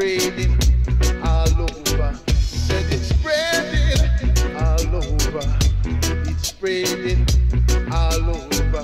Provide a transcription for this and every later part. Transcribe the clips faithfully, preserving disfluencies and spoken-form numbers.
spreading all over. Said it's spreading all over. It's spreading all over.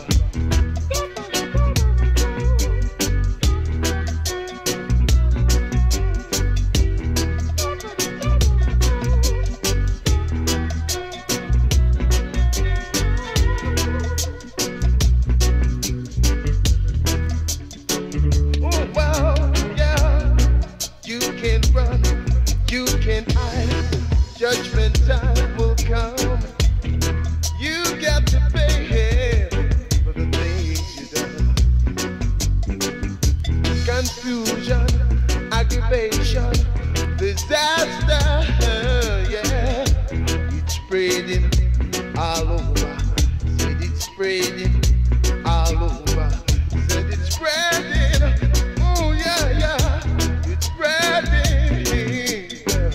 Oh well, yeah, you can run, you can hide. Judgment time will come. You got to pay for the things you done. Confusion, aggravation, disaster, yeah. It's spreading all over. Said it's spreading all over. Said it's spreading. Oh yeah, yeah. It's spreading.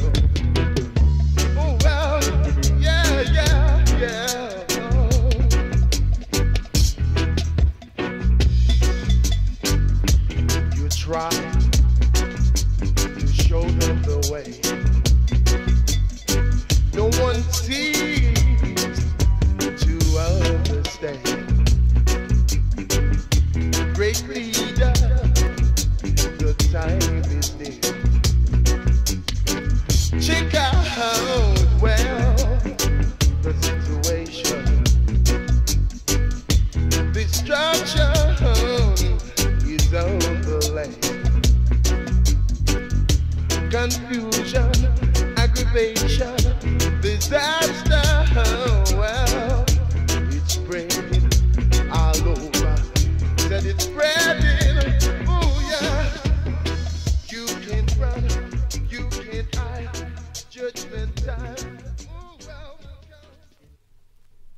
Oh well, yeah, yeah, yeah. Oh. You try to show them the way. No one seems to understand. Great leader, the time is near. Check out well the situation. Destruction is on the land. Confusion, aggravation, disaster. Well, it's spreading all over. Said it's spreading. Oh yeah. You can't run, you can't hide. Judgment time.